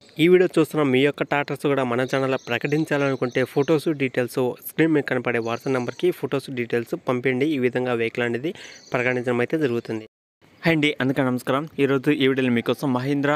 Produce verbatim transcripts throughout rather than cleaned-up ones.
ఈ వీడియో చూస్తున్న మీ యొక్క టాటాస్ కూడా మన ఛానల్లో ప్రకటించాలనుకుంటే ఫొటోస్ డీటెయిల్స్ స్క్రీన్ మీద కనపడే వాట్సాప్ నెంబర్కి ఫొటోస్ డీటెయిల్స్ పంపిండి. ఈ విధంగా వెహికల్ అనేది ప్రకటించడం అయితే జరుగుతుంది. హాయ్ అండి, అందుకే నమస్కారం. ఈరోజు ఈ వీడియోలో మీకోసం మహీంద్రా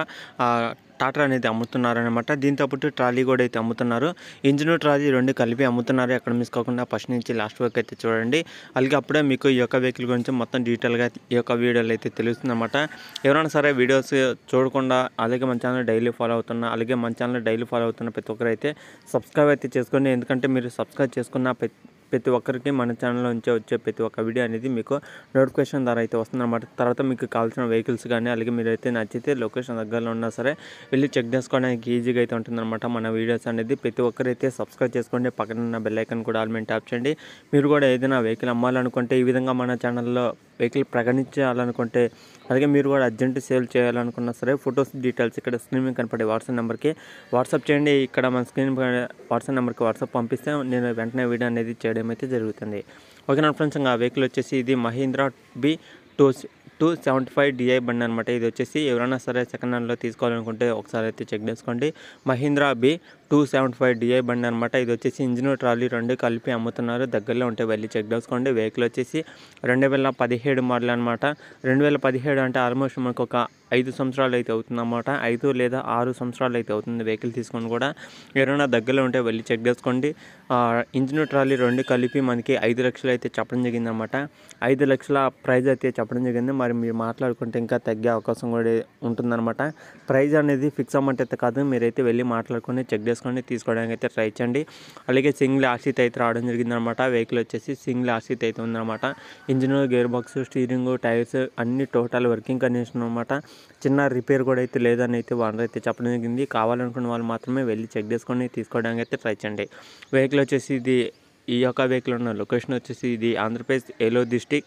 టాటా అనేది అమ్ముతున్నారనమాట. దీంతో పాటు ట్రాలీ కూడా అయితే అమ్ముతున్నారు. ఇంజిన్ ట్రాలీ రెండు కలిపి అమ్ముతున్నారు. ఎక్కడ మిస్ కాకుండా ఫస్ట్ నుంచి లాస్ట్ వరకు అయితే చూడండి. అలాగే అప్పుడే మీకు ఈ యొక్క వెహికల్ గురించి మొత్తం డీటెయిల్గా ఈ యొక్క వీడియోలో అయితే తెలుస్తుంది అనమాట. ఎవరైనా సరే వీడియోస్ చూడకుండా అలాగే మన ఛానల్ డైలీ ఫాలో అవుతున్నా అలాగే మన ఛానల్ డైలీ ఫాలో అవుతున్న ప్రతి ఒక్కరు అయితే సబ్స్క్రైబ్ అయితే చేసుకోండి. ఎందుకంటే మీరు సబ్స్క్రైబ్ చేసుకున్న ప్రతి ప్రతి ఒక్కరికి మన ఛానల్లో నుంచి వచ్చే ప్రతి ఒక్క వీడియో అనేది మీకు నోటిఫికేషన్ ద్వారా అయితే వస్తుందన్నమాట. తర్వాత మీకు కావాల్సిన వెహికల్స్ కానీ అలాగే మీరైతే నచ్చితే లొకేషన్ దగ్గరలో ఉన్నా సరే వెళ్ళి చెక్ చేసుకోవడానికి ఈజీగా అయితే ఉంటుందన్నమాట. మన వీడియోస్ అనేది ప్రతి ఒక్కరైతే సబ్స్క్రైబ్ చేసుకోండి. పక్కన ఉన్న బెల్ ఐకాన్ కూడా ఆల్ మీద ట్యాప్ చేయండి. మీరు కూడా ఏదైనా వెహికల్ అమ్మాలనుకుంటే ఈ విధంగా మన ఛానల్లో వెహికల్ ప్రకటించాలనుకుంటే అలాగే మీరు కూడా అర్జెంట్ సేల్ చేయాలనుకున్నా సరే ఫొటోస్ డీటెయిల్స్ ఇక్కడ స్క్రీన్ మీద కనపడే వాట్సాప్ నెంబర్కి వాట్సాప్ చేయండి. ఇక్కడ మన స్క్రీన్ వాట్సాప్ నెంబర్కి వాట్సాప్ పంపిస్తే నేను వెంటనే వీడియో అనేది చేయడం అయితే జరుగుతుంది. ఓకే నా ఫ్రెండ్స్, ఆ వెహికల్ వచ్చేసి ఇది Mahindra B two two seventy five DI బండి అనమాట. ఇది వచ్చేసి ఎవరైనా సరే సెకండ్ హ్యాండ్లో తీసుకోవాలనుకుంటే ఒకసారి అయితే చెక్ చేసుకోండి. Mahindra B two seventy five DI బండి అనమాట. ఇది వచ్చేసి ఇంజిన్ ట్రాలీ రెండు కలిపి అమ్ముతున్నారు. దగ్గరలో ఉంటే వెళ్ళి చెక్ చేసుకోండి. వెహికల్ వచ్చేసి రెండు వేల పదిహేడు మోడల్ అనమాట. రెండు వేల పదిహేడు అంటే ఆల్మోస్ట్ మనకు ఒక ఐదు సంవత్సరాలు అయితే అవుతుందన్నమాట. ఐదు లేదా ఆరు సంవత్సరాలు అయితే అవుతుంది వెహికల్ తీసుకొని కూడా. ఎవరైనా దగ్గరలో ఉంటే వెళ్ళి చెక్ చేసుకోండి. ఇంజిన్ ట్రాలీ రెండు కలిపి మనకి ఐదు లక్షలు అయితే చెప్పడం జరిగిందన్నమాట. ఐదు లక్షల ప్రైజ్ అయితే చెప్పడం జరిగింది. మరి మీరు మాట్లాడుకుంటే ఇంకా తగ్గే అవకాశం కూడా ఉంటుందన్నమాట. ప్రైజ్ అనేది ఫిక్స్ అమౌంట్ అయితే కాదు, మీరైతే వెళ్ళి మాట్లాడుకొని చెక్ చేసుకొని తీసుకోవడానికి అయితే ట్రై చేయండి. అలాగే సింగిల్ ఆర్సీట్ అయితే రావడం జరిగిందనమాట. వెహికల్ వచ్చేసి సింగిల్ ఆర్సీట్ అయితే ఉందన్నమాట. Engine, gear box, steering, tyres అన్ని టోటల్ వర్కింగ్ కండిషన్ అనమాట. చిన్న రిపేర్ కూడా అయితే లేదని అయితే వాళ్ళు అయితే చెప్పడం జరిగింది. కావాలనుకున్న వాళ్ళు మాత్రమే వెళ్ళి చెక్ చేసుకొని తీసుకోవడానికి అయితే ట్రై చేయండి. వెహికల్ వచ్చేసి ఇది ఈ యొక్క వెహికల్ ఉన్న లొకేషన్ వచ్చేసి ఇది ఆంధ్రప్రదేశ్ ఏలూరు డిస్టిక్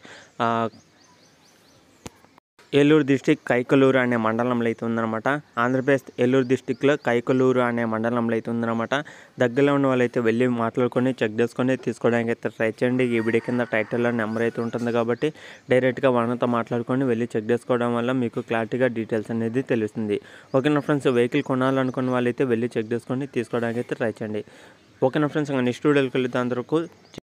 ఏలూరు డిస్టిక్ కైకలూరు అనే మండలంలో అయితే ఉందన్నమాట. ఆంధ్రప్రదేశ్ ఏలూరు డిస్టిక్లో కైకలూరు అనే మండలంలో అయితే ఉందన్నమాట. దగ్గరలో ఉన్న వాళ్ళైతే వెళ్ళి మాట్లాడుకొని చెక్ చేసుకొని తీసుకోవడానికి అయితే ట్రై చేయండి. ఈ వీడియో కింద టైటిల్లో నెంబర్ అయితే ఉంటుంది కాబట్టి డైరెక్ట్గా వాళ్ళతో మాట్లాడుకొని వెళ్ళి చెక్ చేసుకోవడం వల్ల మీకు క్లారిటీగా డీటెయిల్స్ అనేది తెలుస్తుంది. ఓకేనా ఫ్రెండ్స్, వెహికల్ కొనాలనుకున్న వాళ్ళైతే వెళ్ళి చెక్ చేసుకొని తీసుకోవడానికి అయితే ట్రై చేయండి. ఓకేనా ఫ్రెండ్స్, ఇంకా నెక్స్ట్ వీడియోకి వెళ్తే అందరికీ